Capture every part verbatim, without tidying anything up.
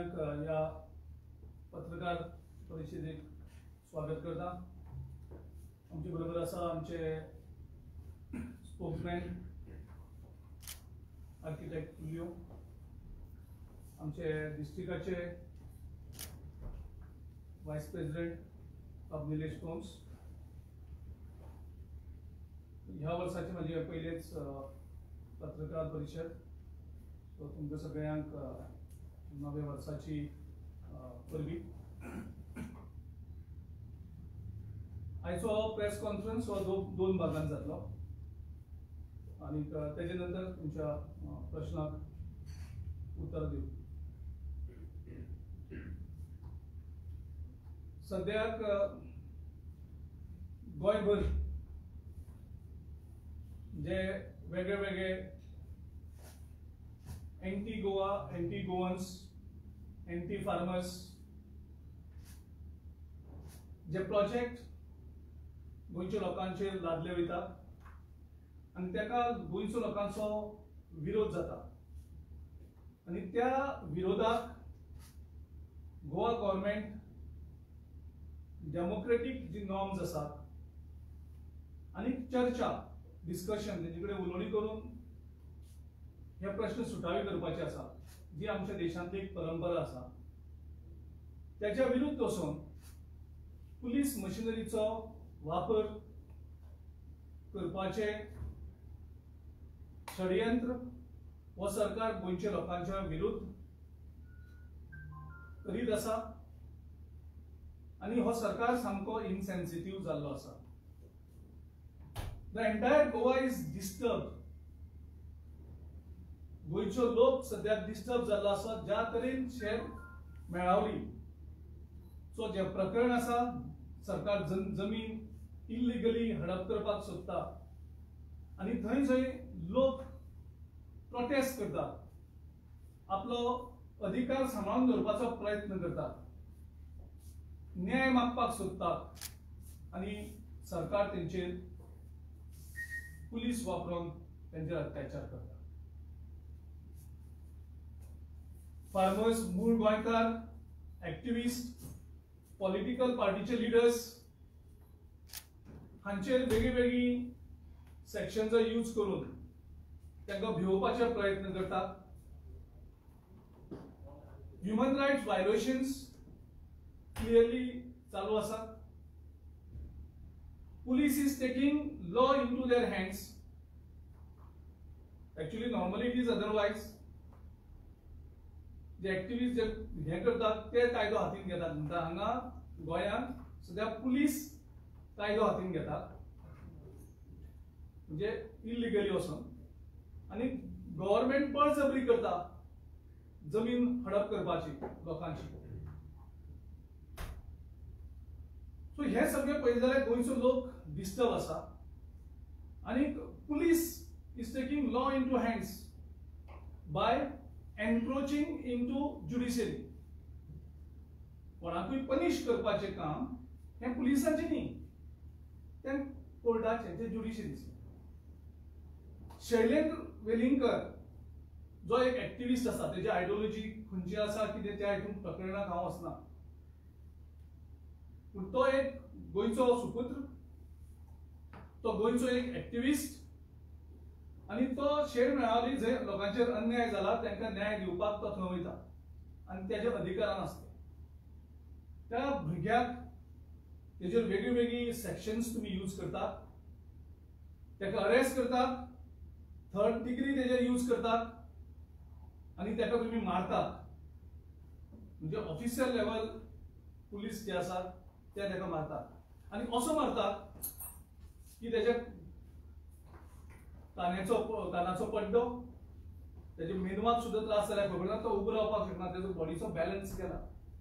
सगळ्यांक या पत्रकार परिषदेक स्वागत करता. आमचे बरोबर आसा आमचे स्पोक्समॅन आर्किटेक्ट तुलियो, आमचे डिस्ट्रिक्टाचे वायस प्रेसिडेंट निलेश कोम्स. ह्या वर्षाची माझी पहिलेच पत्रकार परिषद, सो तुमकां सगळ्यांक नव्या वर्षाची परबी. आयचो प्रेस कॉन्फरन्स हो दो दोन भागांत जातलो आणि तेजे नंतर तुमच्या प्रश्नाक उत्तर दिवं. सद्याक गोंयभर जे वेगळे वेगळे anti Goa, anti Goans, anti farmers जे प्रोजेक्ट गोंयच्या लोकांचेर लादले वयतात आणि ताका गोंयच्या लोकांचो विरोध जाता आणि त्या विरोधाक गोवा गव्हर्नमेंट डेमोक्रेटिक जी नॉर्म्स आसात आणि चर्चा डिस्कशन तेजे कडेन उलोवणी करून हे प्रश्न सुटावे करपाचे आसा, जी आमच्या देशांतली एक परंपरा आसा, त्याच्या विरुद्ध वचून पुलीस मशिनरीचो वापर करपाचे षडयंत्र हो सरकार गोंयच्या लोकांच्या विरुद्ध करीत आसा आणि हो सरकार सामको इनसेन्सिटिव्ह जाल्लो आसा. The entire Goa is disturbed. गोंयचो लोक सद्याक डिस्टर्ब जाल्लो आसा. ज्या तरेन शेर मेळावली सो जे प्रकरण आसा, सरकार जमीन इल्लिगली हडप करपाक सोदता आणि थंय जंय लोक प्रोटेस्ट करतात, आपलो अधिकार सांबाळून दवरपाचो प्रयत्न करतात, न्याय मागपाक सोदतात आणि सरकार तेंचेर पुलीस वापरून तेंचेर अत्याचार करता. फार्मर्स, मूळ गोंयकार, एक्टिविस्ट, पॉलिटिकल पार्टीचे लिडर्स हांचेर वेगळी वेगळी सेक्शन्स यूज करून तांकां भिवपाचे प्रयत्न करतात. ह्युमन रायट्स वायोलेशन्स क्लियरली चालू आसात. Police is taking law into their hands. Actually, normally it is otherwise. The activists जे हे करतात ते कायदो हातीन घेतात. म्हणटा हांगा गोंयांत सध्या पुलीस कायदो हातीन घेतात, म्हणजे इल्लिगली वचून, आणि गव्हर्नमेंट बळजबरी करता जमीन हडप करपाची लोकांची. सो हे सगळे पळयलें जाल्यार गोंयचो लोक डिस्टर्ब आसा आणि police is taking law into hands by encroaching into judiciary. कोणाकूय पनिश करपाचें काम हें पुलिसांचें न्ही, तें कोर्टाचें, तें ज्युडिशरीचें. शैलेंद्र वेलिंगकर जो एक एक्टिविस्ट आसा, तेजी आयडियोलॉजी खंयची आसा कितें त्या हितून प्रकरणाक हांव वचना, पूण तो एक गोंयचो सुपुत्र, तो गोंयचो एक एक्टिविस्ट आणि तो शेर मेळावली जंय लोकांचेर अन्याय जाला तांकां न्याय दिवपाक तो थंय वयता आणि तेजे अधिकारान आसता. त्या भुरग्याक तेजेर वेगळी वेगळी सेक्शन्स तुमी यूज करतात, ताका अरेस्ट करतात, थर्ड डिग्री तेजेर यूज करतात आणि ताका तुमी मारतात. म्हणजे ऑफिशियल लेवल पुलीस जे आसात ते ताका मारतात आणि असो मारतात की तेच्या कान्याचो कानाचो पड्डो, तेजे मेंदवाक सुद्धा त्रास जाल्यार खबर ना, तो उबो रावपाक शकना, तेजो बॉडीचो बॅलन्स गेला.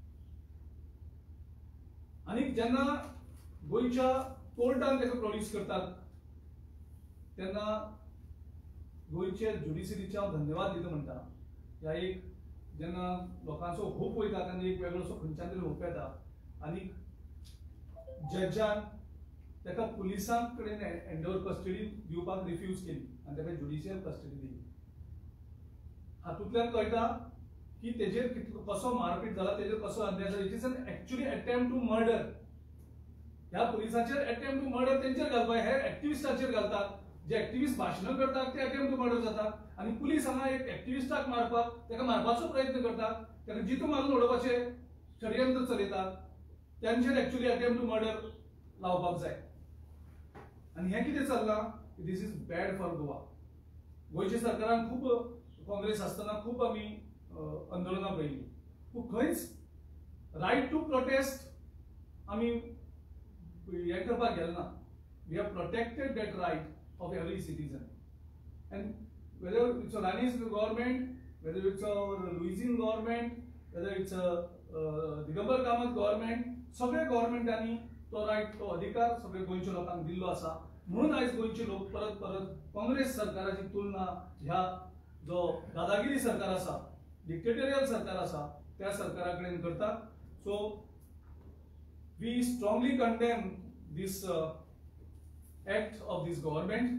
आणि जेन्ना गोंयच्या कोर्टान ताका प्रोड्यूस करतात तेन्ना गोंयचे ज्युडिशरीचे हांव धन्यवाद दिता म्हणटा. ह्या एक जेन्ना लोकांचो होप वयता तेन्ना एक वेगळोसो खंयच्यान तरी होप येता आणि जजान ताका पुलिसां कडेन हँडओवर कस्टडी दिवपाक रिफ्यूज केली आणि ताका ज्युडिशियल कस्टडी दिली. हातूंतल्यान कळटा की तेजेर कसो मारपीट जाला, तेजेर कसो अन्याय जाला. It is an actually attempt to murder. ह्या पुलिसांचेर अटेम्प्ट टू मर्डर तेंचेर घालपाक, हे एक्टिविस्टांचेर घालतात. जे एक्टिविस्ट भाशणां करतात ते अटेम्प्ट टू मर्डर जातात. आणि पुलीस हांगा एक एक्टिविस्टाक मारपाक, ताका मारपाचो प्रयत्न करतात, ताका जितो मारून उडोवपाचे षडयंत्र चलयतात. त्यांचेर एक्चुअली अटेम्प्ट टू मर्डर लावपाक जाय. आणि हे कितें चल्लां, this is bad for Goa. गोंयच्या सरकारान खूब, काँग्रेस आसतना खूब आमी आंदोलनां पळयलीं, पूण खंयच रायट टू प्रोटेस्ट आमी हे करपाक गेले ना. We have protected that right of every citizen. And whether it's a Rani's government, whether it's a Louisian government, whether it's a uh, Digambar Kamath government, सगळे गव्हर्नमेंटांनी तो रायट, तो अधिकार सगळे गोंयच्या लोकांक दिल्लो आसा. म्हणून आयज गोंयचे लोक परत परत काँग्रेस सरकाराची तुलना ह्या जो दादागिरी सरकार आसा, डिक्टेटोरियल सरकार आसा, त्या सरकारा कडेन करतात. So we strongly condemn this act of this government,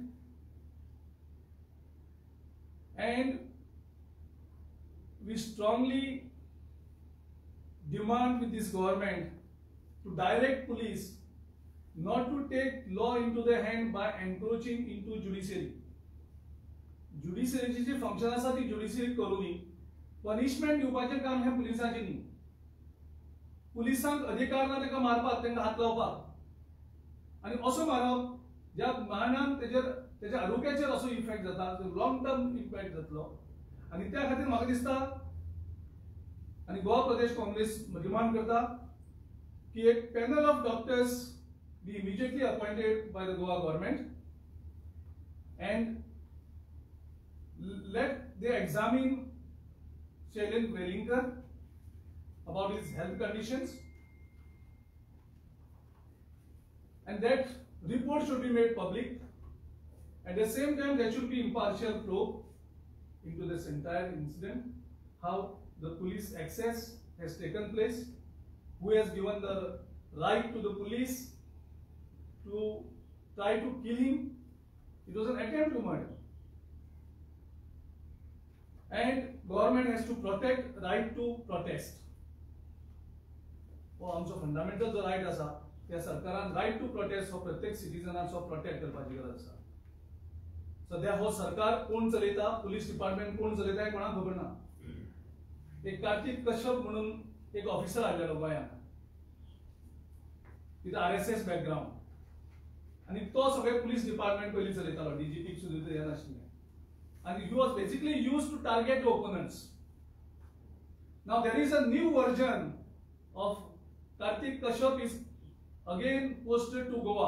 and we strongly demand with this government to direct police not to take law into their hand by encroaching into judiciary. Judiciary जी function आसा ती judiciary करूनी punishment दिवपाचें काम हे पुलिसांचें न्ही. पुलिसांक अधिकार ना ताका मारपाक, तांकां हात लावपाक, आनी असो मारप ज्या कारणान तेजेर तेज्या आरोग्याचेर असो इफेक्ट जाता, लॉंग टर्म इफेक्ट जातलो. आनी त्या खातीर म्हाका दिसता, आनी गोवा प्रदेश काँग्रेस डिमांड करता की एक panel of doctors be immediately appointed by the Goa government, and let they examine Shailendra Velingkar about his health conditions, and that report should be made public. At the same time, there should be impartial probe into this entire incident, how the police access has taken place, who has given the right to the police to try to kill him. It was an attempt to murder, and government has to protect right to protest. हो आमचो fundamental जो riot आसा, त्या सरकारान right to protest हो प्रत्येक सिटीजनाचो protect करपाची गरज आसा. सध्या हो सरकार कोण चलयता, पुलीस डिपार्टमेंट कोण चलयता हे कोणाक खबर ना. एक कार्तिक कश्यप म्हणून एक ऑफिसर आयलेलो गोंयांत, तिथे आर एस एस बॅकग्राउंड, आणि तो सगळे पुलीस डिपार्टमेंट पयलीं चलयतालो. डीजीपी सुद्दां हे नाशिल्लें, आणि he was basically use to target the opponents. नाव there is a new version of Karthik Kashyap is again posted to Goa,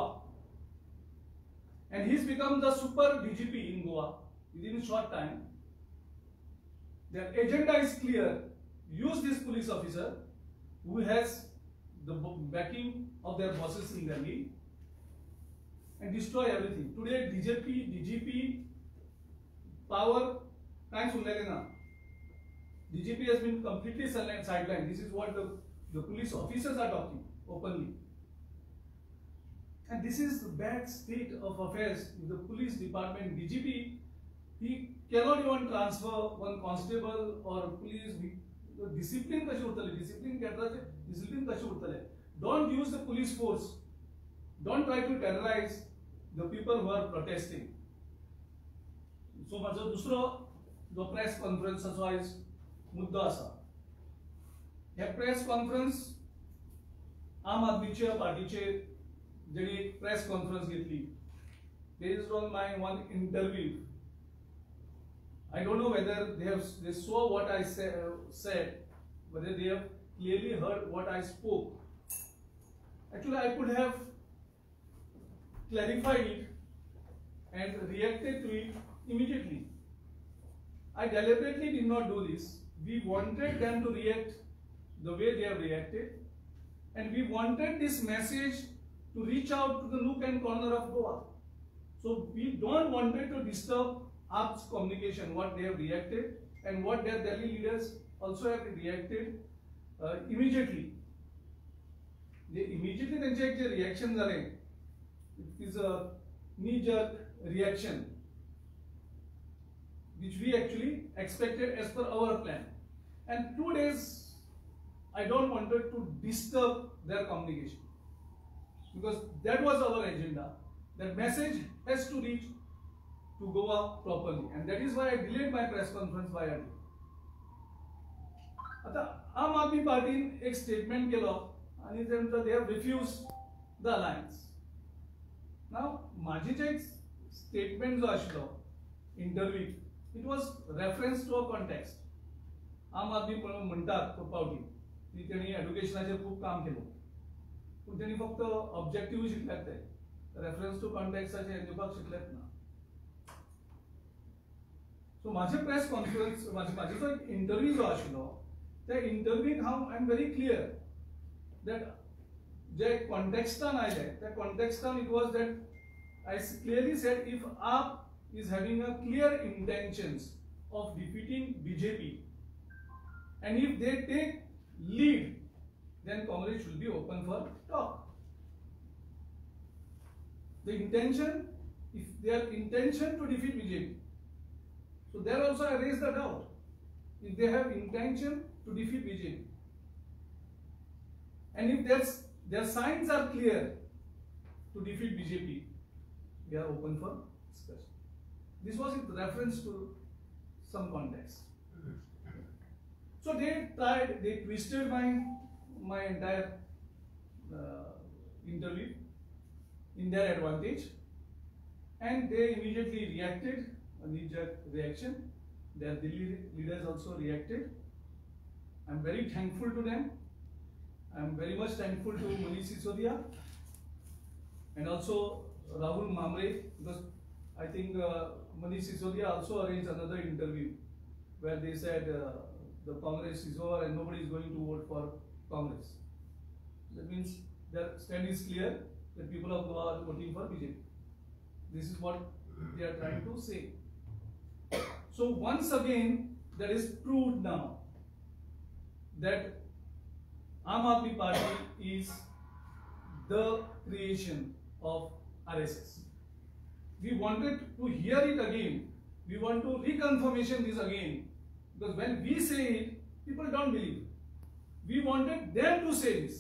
and he's become the super D G P in Goa within a short time. Their agenda is clear: use this police officer who has the backing of their bosses in Delhi and destroy everything. Today D J P, D G P power thanks Ulelena. D G P has been completely sidelined. This is what the The police officers are talking openly, and this is the bad state of affairs in the police department. D G P, he cannot even transfer one constable or police. Discipline कशी उरतली, discipline केंद्राचे discipline कशी उरतले. Don't use the police force. Don't try to terrorize the people who are protesting. So माझो दुसरो जो press कॉन्फरन्साचो आयज मुद्दो आसा, हे प्रेस कॉन्फरन्स आम आदमीच्या पार्टीचे जेणी प्रेस कॉन्फरन्स घेतली, based on my one interview. I don't know whether they have they saw what I say, uh, said, whether they have clearly heard what I spoke. Actually, I could have clarified it and reacted to it immediately. I deliberately did not do this. We wanted them to react the way they have reacted, and we wanted this message to reach out to the nook and corner of Goa. So we don't want it to disturb A P's communication, what they have reacted, and what their Delhi leaders also have reacted uh, immediately. They immediately त्यांचे एक जे reaction झाले, it is a knee-jerk reaction, which we actually expected as per our plan. And two days, I don't wanted to disturb their communication because that was our agenda. That message has to reach to Goa properly, and that is why I delayed my press conference by a day. आता आम आदमी पार्टीन एक statement केलो आणि त्यांचा they have refused the alliance. Now माझी जे statement जो आशिल्लो interview, it was reference to a context. आम आदमी म्हणतात तो पावटी की त्यांनी एज्युकेशनाचेर खूप काम केलं, पण त्यांनी फक्त ऑब्जेक्टिव्ह शिकल्यात, ते रेफरन्स टू कॉन्टेक्स्टाचे दिवपाक शिकल्यात ना. सो माझे प्रेस कॉन्फरन्स माझे जो एक इंटरव्यू जो आशिल्लो, त्या इंटरव्यूक हांव I am very clear that जे कॉन्टेक्स्टान आयले त्या कॉन्टेक्स्टान it was that I clearly said if AAP is having a clear intentions of defeating BJP and if they take lead, then Congress should be open for talk. The intention, if their intention to defeat B J P, so there also I raise the doubt. If they have intention to defeat B J P, and if there's, their signs are clear to defeat B J P, we are open for discussion. This was in reference to some context. So they tried, they twisted my my entire uh, interview in their advantage, and they immediately reacted, a knee-jerk reaction. Their Delhi leaders also reacted. I'm very thankful to them. I'm very much thankful to Manish Sisodia and also Rahul Mamre, because I think uh, Manish Sisodia also arranged another interview where they said uh, the Congress is over and nobody is going to vote for Congress. That means their stand is clear that people of Goa are voting for B J P. This is what they are trying to say. So once again, that is proved now that Aam Aadmi Party is the creation of R S S. We wanted to hear it again. We want to reconfirmation this again. Because when we say it, people don't believe. We wanted them to say this.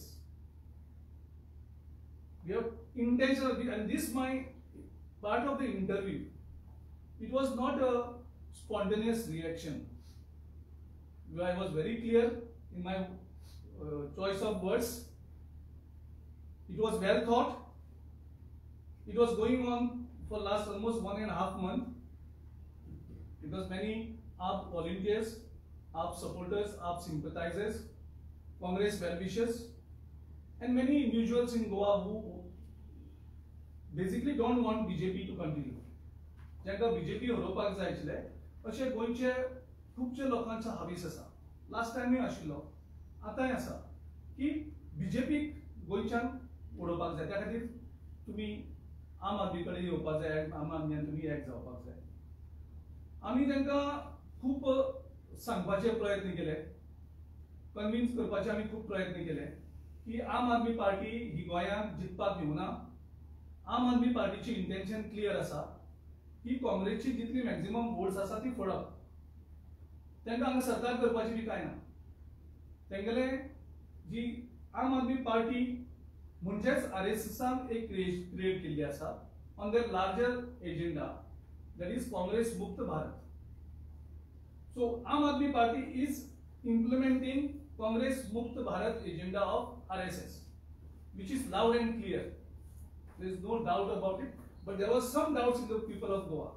We have intention, and this my part of the interview. It was not a spontaneous reaction. I was very clear in my uh, choice of words. It was well thought. It was going on for last almost one and a half month. Because many आप volunteers, आप supporters, आप sympathizers, Congress well-wishers, and many individuals in Goa who basically don't want B J P to continue. ज्यांका B J P हरोवपाक जाय आशिल्ले अशे गोंयचे खूबशे लोकांचो हावीस आसा. लास्ट टायमूय आशिल्लो, आतांय आसा की बीजेपी गोंयच्यान उडोवपाक जाय. त्या खातीर तुमी आम आदमी कडेन येवपाक जाय, आम आदमीन तुमी एक जावपाक जाय. आमी तांकां खूप सांगपाचे प्रयत्न केले, कन्विन्स करपाचे आमी खूप प्रयत्न केले की आम आदमी पार्टी ही गोंयांत जिखपाक येवना. आम आदमी पार्टीची इंटेन्शन क्लियर आसा की काँग्रेसची जितली मॅक्झिमम वोट्स आसा ती फोडप. तांकां हांगा सरकार करपाची बी कांय ना. तेंगेले जी आम आदमी पार्टी म्हणजेच आर एस एसान एक क्रिएट केल्ली आसा on their larger agenda, that is Congress Mukt Bharat. So Aam Aadmi Party is implementing Congress Mukt Bharat agenda of R S S, which is loud and clear. There is no doubt about it, but there was some doubts in the people of Goa.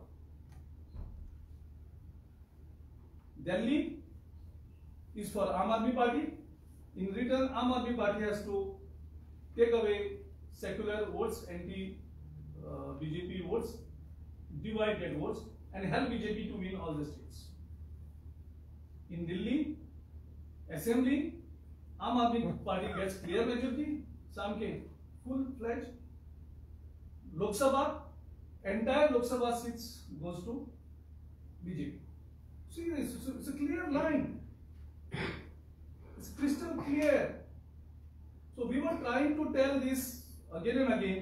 Delhi is for Aam Aadmi Party. In return, Aam Aadmi Party has to take away secular votes, anti uh, B J P votes, divided votes, and help B J P to win all the states. In Delhi Assembly, Aam Aadmi Party gets clear majority, Samke full-fledged. Lok Sabha, entire Lok Sabha seats goes to B J P. See this, it's a, it's a clear line. It's crystal clear. So we were trying to tell this again and again.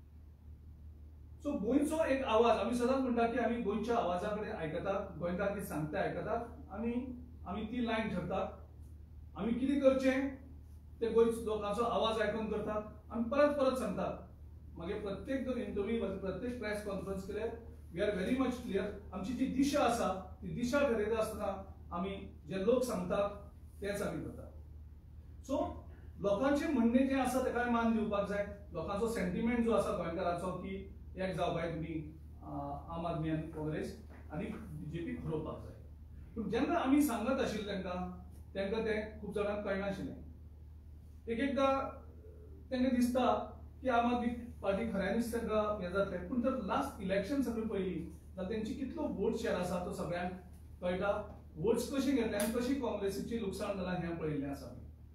So गोंयचो एक आवाज आमी सदांच म्हणटा की आमी गोंयच्या आवाजा कडेन आयकतात, गोंयकार कितें सांगता आयकतात, आनी आमी ती लायन ठरतात. आमी कितें करचें ते गोंयच्या लोकांचो आवाज आयकून करतात. आमी परत परत सांगतात. मागीर प्रत्येक जर इंटरव्यू प्रत्येक प्रेस कॉन्फरन्स केल्यार we are very much clear. आमची जी दिशा आसा ती दिशा ठरयता आसतना आमी जे लोक सांगतात तेच आमी करतात. सो लोकांचें म्हणणें जें आसा ताका मान दिवपाक जाय. लोकांचो सेंटिमेंट जो आसा गोंयकारांचो की एक जावपाक तुमी आम आदमी आनी काँग्रेस आनी बीजेपी हरोवपाक जाय. पूण जेन्ना आमी सांगत आशिल्ले तांकां तांकां तें खूब जाणांक कळनाशिल्लें. एक एकदां तांकां दिसता की आम आदमी पार्टी खऱ्यांनीच तांकां हें जातलें. पूण जर लास्ट इलेक्शन सगळें पळयली जाल्यार तेंची कितलो वोट शेअर आसा तो सगळ्यांक कळटा. वोट्स कशी घेतले आनी कशी काँग्रेसीची लुकसाण जालां हें पळयल्लें आसा.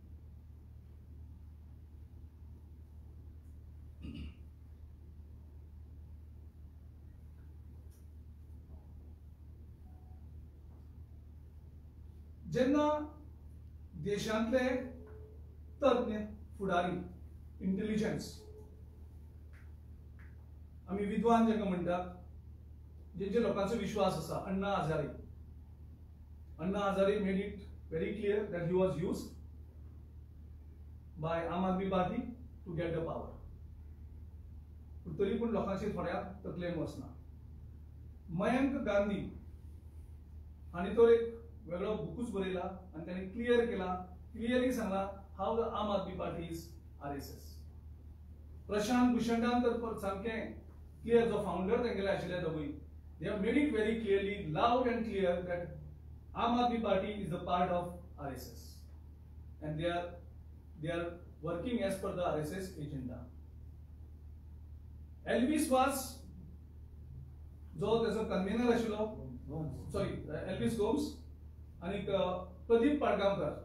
जेन्ना देशांतले तज्ञ फुडारी इंटेलिजन्स आमी विद्वान जेका म्हणटात जेंचे लोकांचो विश्वास आसा Anna Hazare Anna Hazare made it very clear that he was used by Aam Aadmi Party to get the power. पूण तरी पूण लोकांची थोड्या तकलेन वचना. मयंक गांधी हांणी तो एक वेगळो बुकूच बरयला आनी ताणें क्लियर केला clearly Sangla how the Aam Aadmi party is R S S. Prashant भुशणान तर सामकें क्लियर जो फाउंडर तेंगेले आशिल्ले दोगूय they have made it very clearly loud and clear that Aam Aadmi party is the part of R S S and they are they are working as per the R S S agenda. Elvis was जो तेजो convener आशिल्लो sorry Elvis Gomes आणि Pradeep Padgaonkar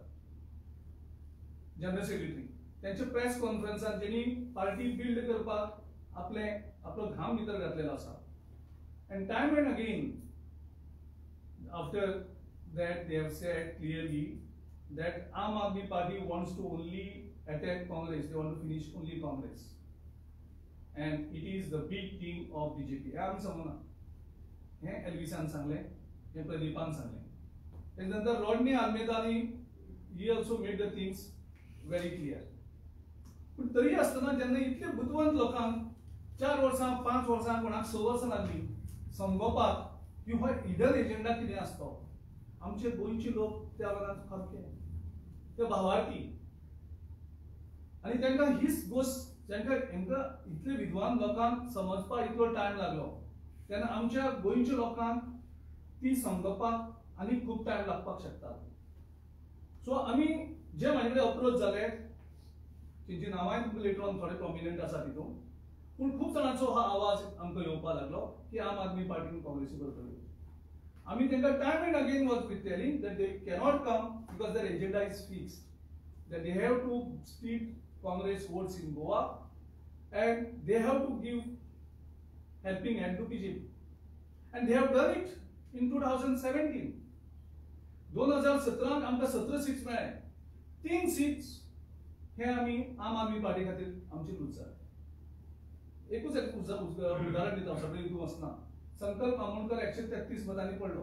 general secretary त्यांचे press कॉन्फरन्सात त्यांनी party build करपाक आपले आपलो घाम भितर घातलेलो आसा. And time and again after that they have said clearly that Aam Aadmi Party wants to only attack Congress. They want to finish only Congress, and it is the big team of B J P. I am someone. हे एल्विसान सांगले, हे प्रदीपान सांगले. त्यानंतर रॉडनी आल्मेदानी he also made the things very clear. पण तरी असताना जेन्ना इतले बुद्धवंत लोकांक चार वर्सां पांच वर्सां कोणाक स वर्सां लागली समजोवपाक की हो हिडन एजेंडा कितें आसतो. आमचे गोंयचे लोक त्या वेळार खपके ते भावार्थी आनी तांकां हीच गोश्ट जांकां हांकां इतले विद्वान लोकांक समजपाक इतलो टायम लागलो तेन्ना आमच्या गोंयच्या लोकांक ती समजपाक आनी खूब टायम लागपाक शकता. सो आमी जे म्हाजे कडेन अप्रोच जाले तेंची नांवांय तुमकां लेटर ऑन थोडे प्रॉमिनंट आसा तितून पूण खूब जाणांचो हो आवाज आमकां येवपाक लागलो की आम आदमी पार्टीन काँग्रेसी करतली. आमी तांकां time and again was with telling that they cannot come because their agenda is fixed, that they have to split Congress votes in Goa and they have to give helping hand to B J P, and they have done it in twenty seventeen. twenty seventeen आमकां सतरा seats मेळ्ळे. तीन seats हे आमी आम Aadmi party खातीर आमची loose जाली. एकूच एक उदाहरण दिता सगळें हितून वचना. संकल्प आमोणकर एकशे तेहतीस मतांनी पडलो.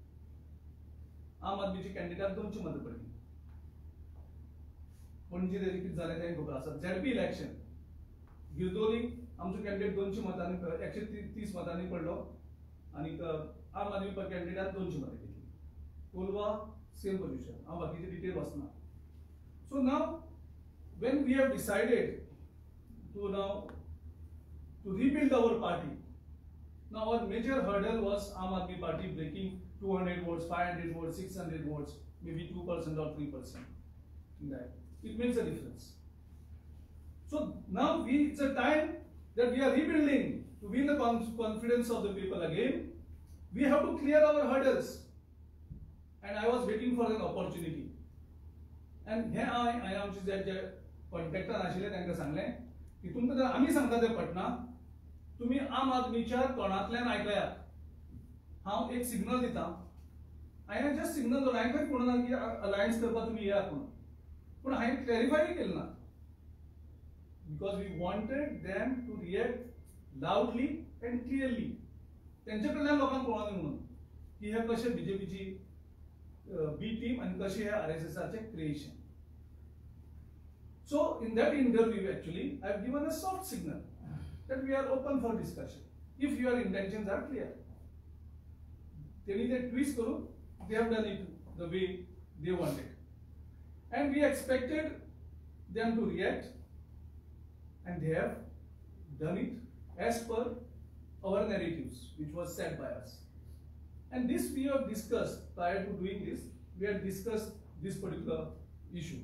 आम आदमीची कॅन्डिडेट दोनशे मतां पडली. पणजी तेजे कितें जालें तें खबर आसा. झेडपी इलेक्शन गिरदोली आमचो कॅन्डिडेट दोनशे मतांनी एकशे तीस मतांनी पडलो आनी आम आदमी कॅन्डिडेट दोनशे मतां घेतली. Colva same position. हांव बाकीचे डिटेल वचना. So now when we have decided to now to rebuild our party, now our major hurdle was Aam Aadmi Party breaking two hundred votes, five hundred votes, six hundred votes, maybe two percent or three percent. That it makes a difference. So now we it's a time that we are rebuilding to win the confidence of the people again. We have to clear our hurdles, and I was waiting for an opportunity. And here I I am just that contractor आशिल्ले तांकां सांगलें की तुमकां जर आमी सांगता तें पटना तुमी आम आदमीच्या तोंडांतल्यान आयकयात. हांव एक सिग्नल दिता. हांवें जस्ट सिग्नल दवरला. हांवें खंय म्हणना की अलायन्स करपाक तुमी येयात म्हणून. पूण हांवें क्लॅरिफाय केलें ना because we wanted them to react loudly and clearly. तेंचे कडल्यान लोकांक कळोनी म्हणून की हे कशें बीजेपीची बी टीम आणि कशी आहे आरएसएसचे creation. So in that interview actually I have given a soft signal that we are open for discussion if your intentions are clear. They they twist karo, they have done it the way they wanted, and we expected them to react, and they have done it as per our narratives which was set by us. And this we have discussed prior to doing this. We have discussed this particular issue.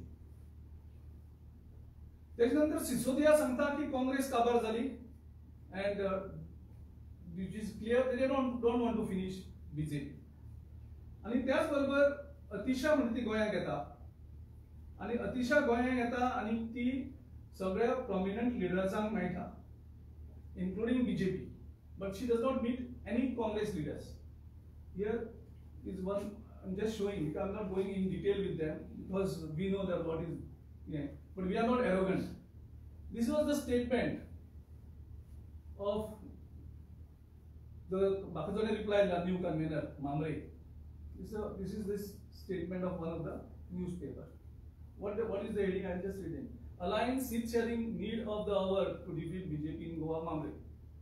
त्याच्यानंतर सिसोदिया सांगता की काँग्रेस काबार झाली and which is clear they don't don't want to finish BJP. आणि त्याचबरोबर अतिशा म्हणते ती गोंयांत येता आणि अतिशा गोंयांत येता आणि ती सगळ्या प्रॉमिनंट लिडर्सांक मेळटा including BJP, but she does not meet any Congress leaders. Here is one I am just showing, I am not going in detail with them because we know that what is, yeah, but we are not arrogant. This was the statement of the Bakajone replied the new convener Mamre. This, uh, this is this statement of one of the newspaper. What the, what is the heading? I am just reading. Alliance seat sharing need of the hour to defeat B J P in Goa, Mamre.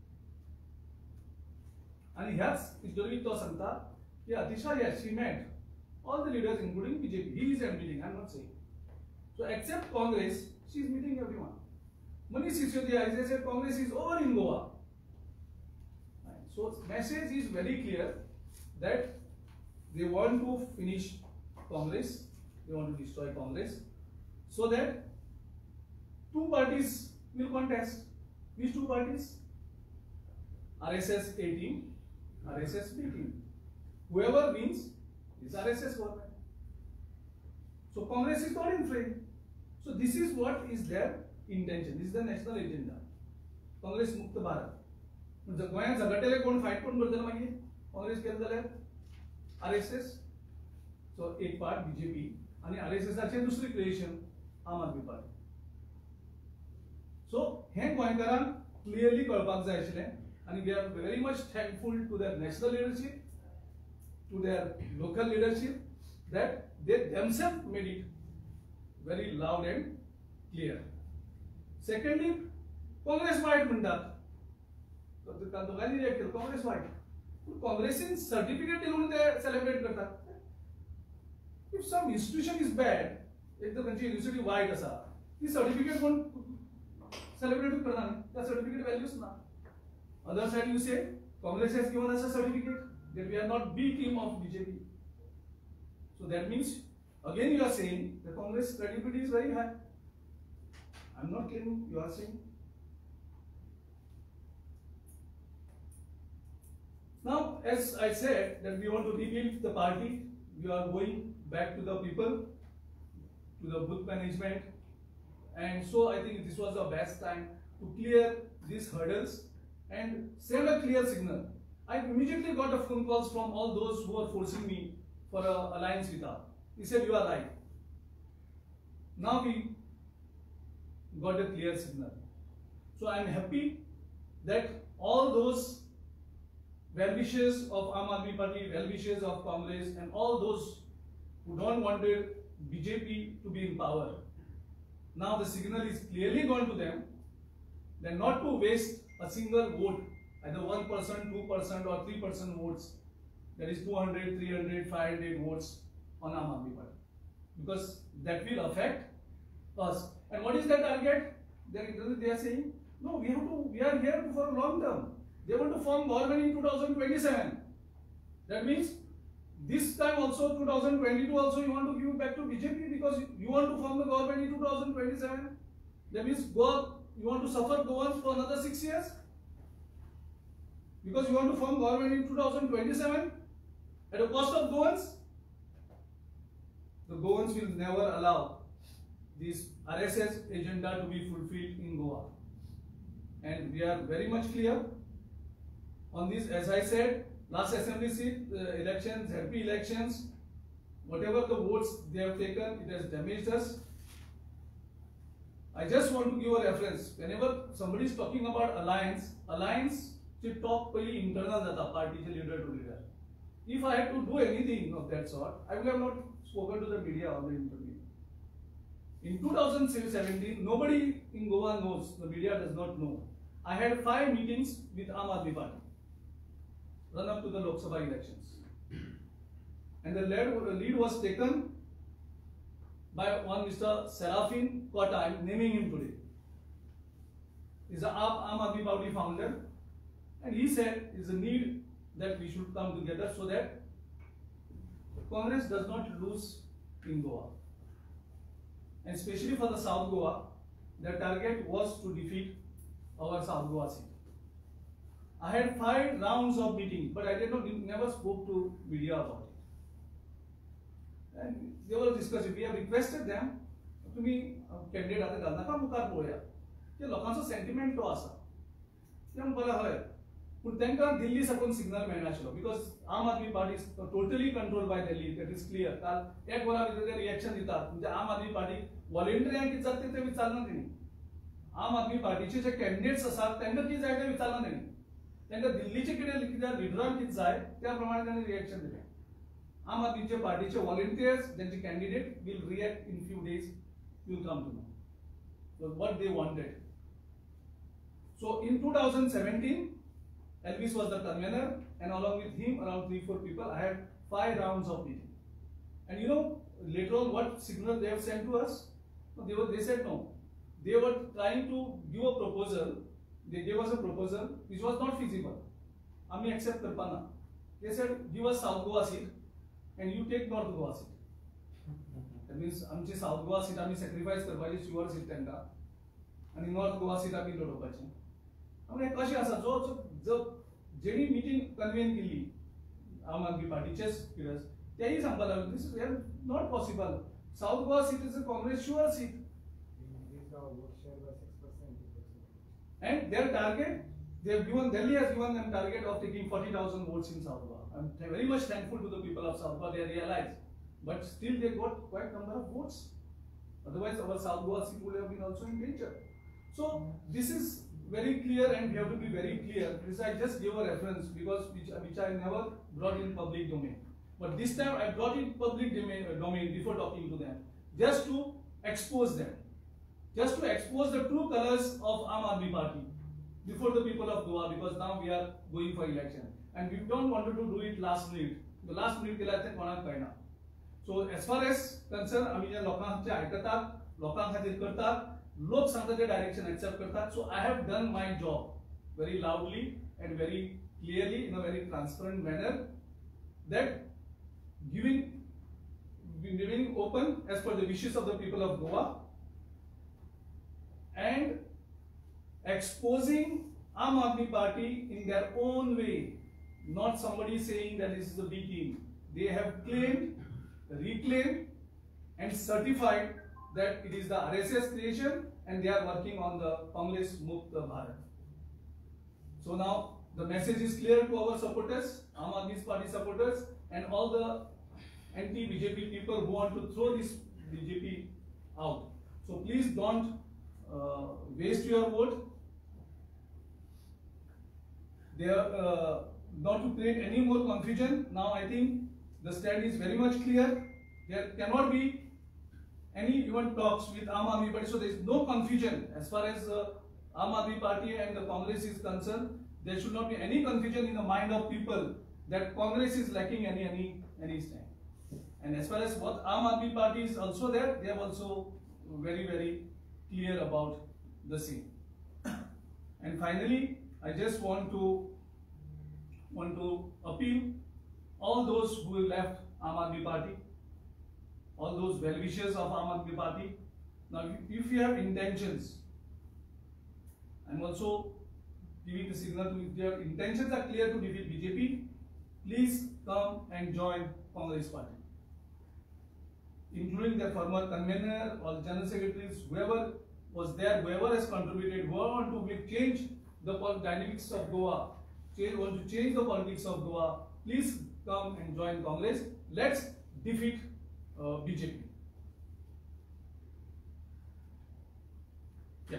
And ह्याच history तो सांगता की Atisha yes, she met all the leaders including B J P. He is admitting, I am not saying. So except Congress, she is meeting everyone. Manish Sisodia is said Congress is over in Goa. So message is very clear that they want to finish Congress, they want to destroy Congress, so that two parties will contest. These two parties, R S S A team, R S S B team. Whoever wins is R S S government. So Congress is not in frame. So this is what is their intention. This is the national agenda. Congress मुक्त भारत. म्हणजे गोंयांत झगडलेले कोण fight कोण करतले मागीर काँग्रेस केले जाल्यार RSS. सो एक पार्ट बीजेपी आणि आरएसएसाचे दुसरी क्रिएशन आम आदमी पार्टी. सो हे गोंयकारांक क्लियरली कळपाक जाय आशिल्लें आणि we are very much thankful to their national leadership, to their local leadership that they themselves made it very loud and clear. Secondly, Congress white म्हणतात. तर दोघांनी रिएक्ट केलं काँग्रेस व्हाईट. काँग्रेसीन सर्टिफिकेट दिलून ते सेलिब्रेट करतात. If some institution is bad, एक तर त्यांची युनिव्हर्सिटी वाईट असा, ती सर्टिफिकेट कोण सेलिब्रेट करणार, त्या सर्टिफिकेट व्हॅल्यूच ना. Other side you say Congress has given us a certificate that we are not B team of B J P. So that means again you are saying the Congress credibility is very high. I am not claiming, you are saying. Now, as I said that we want to rebuild the party, we are going back to the people, to the booth management, and so I think this was the best time to clear these hurdles and send a clear signal. I immediately got a phone calls from all those who were forcing me for an alliance with us. He said, you are right. Now we got a clear signal. So I am happy that all those well-wishers of Aam Aadmi Party, well-wishers of Congress, and all those who don't wanted B J P to be in power, now the signal is clearly gone to them that not to waste a single vote, either one percent, two percent or three percent votes, that is two hundred, three hundred, five hundred votes on Aam Aadmi Party, because that will affect us. And what is their target? They are, they are saying, no, we have to, we are here for long term. They want to form government in two thousand twenty-seven. That means this time also, two thousand twenty-two also, you want to give back to B J P because you want to form the government in two thousand twenty-seven. That means go, you want to suffer Goans for another six years. Because you want to form government in two thousand twenty-seven at the cost of Goans. The Goans will never allow this R S S agenda to be fulfilled in Goa. And we are very much clear on this. As I said, last assembly seat uh, elections, Z P elections, whatever the votes they have taken, it has damaged us. I just want to give a reference. Whenever somebody is talking about alliance, alliance ची talk पहिली internal जाता पार्टीचे leader to leader. if I had to do anything of that sort, I would have not spoken to the media on the interview. In two thousand seventeen, nobody in Goa knows, the media does not know. I had five meetings with Aam Aadmi Party, run up to the Lok Sabha elections. And the lead, the lead was taken by one Mister Serafin Kota, I am naming him today. He's an Aam Aadmi Party founder, and he said it's a need that we should come together so that Congress does not lose in Goa. And especially for the South Goa, their target was to defeat our South Goa seat. I had five rounds of meeting, but I did not never spoke to media about it. And they were discussing. We have requested them to be candidate आता घालनाका मुखार पळोवया. ते लोकांचो sentiment तो आसा. ते म्हणपाक हय. पूण तांकां दिल्ली साकून signal मेळनाशिल्लो because Aam Aadmi party totally control by Delhi. That is clear. काल एक वरा भितर ते रिएक्शन दितात. म्हणजे आम आदमी पार्टी व्हॉलंटियरांक कितें जाता ते विचारना तेणी. आम आदमी पार्टीचे जे कॅन्डिडेट्स आसात तांकां कितें जाय तें विचारना तेणी. तांकां दिल्लीचे कितें कित्याक लिडरांक कितें जाय त्या प्रमाणे तांणी रिएक्शन दिलें. आम आदमीचे पार्टीचे व्हॉलंटियर्स त्यांचे candidate will react in few days. You will come to know what they wanted. So in two thousand seventeen, Elvis was the convener, and along with him, around three, four people. I had five rounds of meeting. And you know, later on, what signal they have sent to us? They were, they said no. They were trying to give a proposal. They gave us a proposal which was not feasible. Ami accept karpana. They said, give us South Goa seat, and you take North Goa seat. That means आमची South Goa seat आम्ही sacrifice करपाची शिवर seat त्यांका, आणि North Goa seat आम्ही लढोवपाची. आम्ही कशी आसा जो जो जेणी मीटिंग कन्व्हेन केली आम आदमी पार्टीचेच फिगर्स तेही सांगपाक लागले this is not possible. South Goa seat is a Congress sure seat. And their target, they have given, Delhi has given them target of taking forty thousand votes in South Goa. I'm very much thankful to the people of South Goa. They realized, but still they got quite number of votes. Otherwise, our South Goa seat would have been also in danger. So this is very clear, and we have to be very clear. This I just gave a reference because which, which I never brought in public domain. But this time I brought in public domain, uh, domain before talking to them, just to expose them. Just to expose the true colors of Aam Aadmi Party before the people of Goa, because now we are going for election and we don't want to do it last minute. The last minute केला ते कोणाक कळना. So as far as concern, आम्ही जे लोकांचे आयकतात, लोकां खातीर करतात, लोक सांगतात ते डायरेक्शन एक्सेप्ट करतात. So I have done my job very loudly and very clearly in a very transparent manner, that giving giving open as per the wishes of the people of Goa, and exposing Aam Aadmi Party in their own way, not somebody saying that this is a B team. They have claimed, reclaimed, and certified that it is the R S S creation, and they are working on the Congress Mukt Bharat. So now the message is clear to our supporters, Aam Aadmi Party supporters, and all the anti-B J P people who want to throw this B J P out. So please don't Uh, waste your vote. They are uh, not to create any more confusion. Now I think the stand is very much clear. There cannot be any even talks with Aam Aadmi Party. So there is no confusion as far as uh, Aam Aadmi Party and the Congress is concerned. There should not be any confusion in the mind of people that Congress is lacking any any any stand. And as far as what Aam Aadmi Party is also there, they are also very very clear about the same. And finally, I just want to want to appeal all those who left Aam Aadmi Party, all those well-wishers of Aam Aadmi Party. Now, if you have intentions, I'm also giving the signal to, if your intentions are clear to defeat B J P, please come and join Congress Party, including the former convener or the general secretaries, whoever was there, whoever has contributed, whoever want to make change the dynamics of Goa, change, want to change the politics of Goa, please come and join Congress. Let's defeat uh, B J P. Yeah.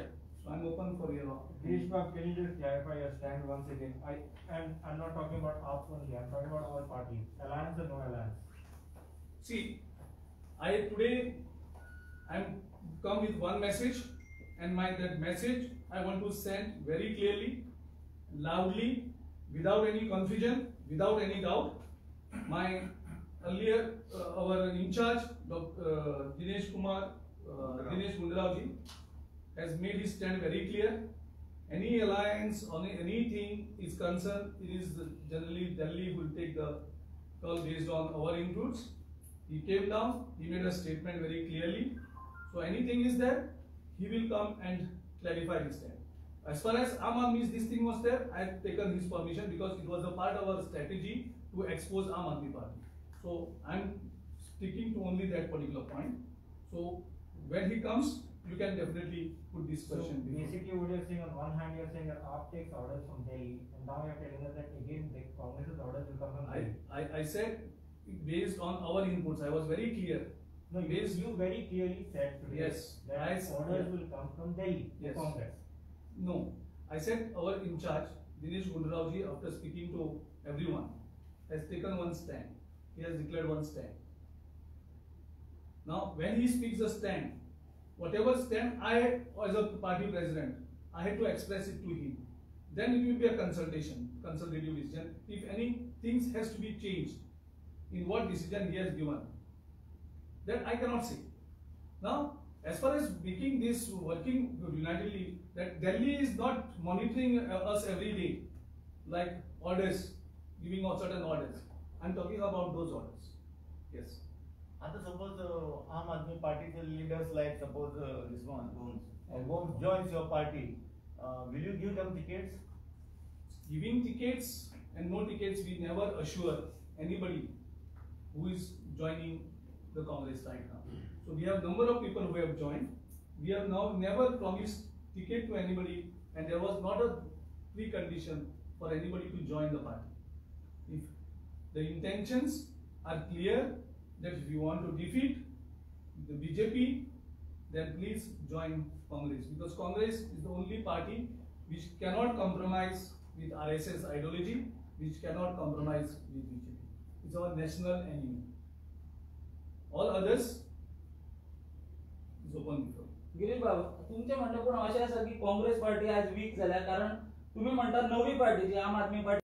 So I'm open for your. Girish Babu, can you just clarify your stand once again? I and I'm not talking about A P only. I'm talking about all parties. Alliance or no alliance? See, I today I'm come with one message, and my that message I want to send very clearly, loudly, without any confusion, without any doubt. My earlier uh, our in charge, Doctor Uh, Dinesh Kumar, uh, Dinesh Gundurao ji, has made his stand very clear. Any alliance on anything is concerned, it is generally Delhi will take the call based on our inputs. He came down, he made a statement very clearly. So anything is there, he will come and clarify his stand. As far as Aam Aadmi's this thing was there, I have taken his permission because it was a part of our strategy to expose Aam Aadmi Party. So I am sticking to only that particular point. So when he comes, you can definitely put this So question. basically, what you're saying, on one hand, you're saying that A P takes orders from Delhi, and now you're telling us that again, the Congress's orders will come from I, Delhi. I, I said based on our inputs, I was very clear. No, you, based, you very clearly said today Yes, that I- orders yeah. will come from Delhi, the Yes. Congress. No, I said our in charge, Dinesh Gundurao ji, after speaking to everyone, has taken one stand. He has declared one stand. Now, when he speaks a stand, whatever stand I, as a party president, I had to express it to him. Then it will be a consultation, consultative decision. If any things has to be changed, in what decision he has given, that I cannot say. Now, as far as making this working unitedly, that Delhi is not monitoring uh, us every day, like orders, giving out certain orders. I'm talking about those orders. Yes. आता suppose uh, आम आदमी party के leaders like suppose uh, this one Gomes, uh, Gomes joins your party, uh, will you give them tickets? Giving tickets and no tickets, we never assure anybody who is joining the Congress right now. So we have number of people who have joined. We have now never promised ticket to anybody, and there was not a precondition for anybody to join the party. If the intentions are clear that if you want to defeat the B J P, then please join Congress, because Congress is the only party which cannot compromise with R S S ideology, which cannot compromise with B J P. It's our national enemy. All others is open before. Girish बाबू, तुमचे म्हणणं पण असे असा की Congress party आज week झाल्या, कारण तुम्ही म्हणता नवी पार्टी जी आम आदमी पार्टी